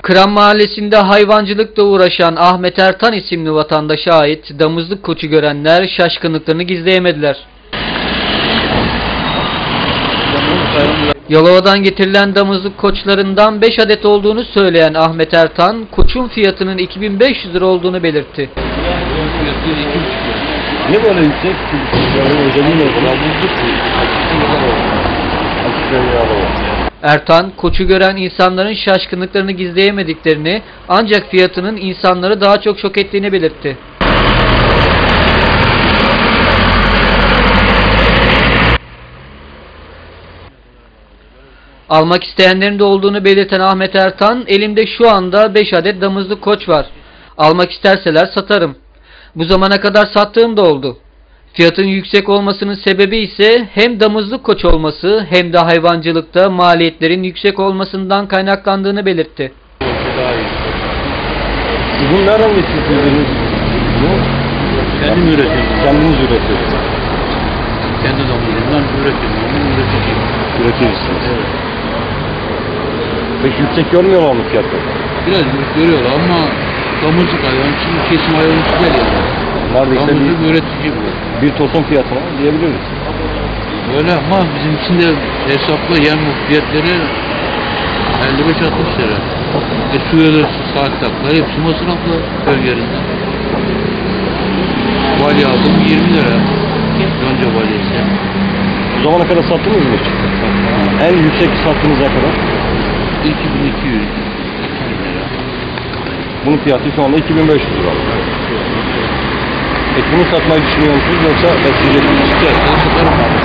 Kıran Mahallesi'nde hayvancılıkla uğraşan Ahmet Ertan isimli vatandaşa ait damızlık koçu görenler şaşkınlıklarını gizleyemediler. Yalova'dan getirilen damızlık koçlarından 5 adet olduğunu söyleyen Ahmet Ertan, koçun fiyatının 2500 lira olduğunu belirtti. Ne böyle yüksek? Ertan, koçu gören insanların şaşkınlıklarını gizleyemediklerini, ancak fiyatının insanları daha çok şok ettiğini belirtti. Almak isteyenlerin de olduğunu belirten Ahmet Ertan, elimde şu anda 5 adet damızlık koç var. Almak isterseler satarım. Bu zamana kadar sattığım da oldu. Fiyatın yüksek olmasının sebebi ise hem damızlık koç olması hem de hayvancılıkta maliyetlerin yüksek olmasından kaynaklandığını belirtti. Bunu nereden getirdiniz? Kendim üretiyorum. Kendiniz üretiyorsunuz. Kendi damızımdan üretiyorum. Üretiyorsunuz. Evet. Peki yüksek görmüyorlar mı fiyatları? Biraz görüyorlar ama damızlık hayvan, şimdi kesim hayvanı değil yani. Neredeyse damızlık üretici bu. Bir tosun fiyatına diyebiliriz. Öyle ama bizim için de hesapla yem fiyatları 55-60 lira. Suyu, saat takları hepsi masraflı köy yerinden. Balya aldım 20 lira. Yonca balyası. Bu zamana kadar sattınız mı hiç? En yüksek sattığınızda kadar? 2200 lira. Bunun fiyatı şu anda 2500 lira. Peki bunu satmayı düşünüyor musunuz yoksa besleyecek misiniz? Satarım.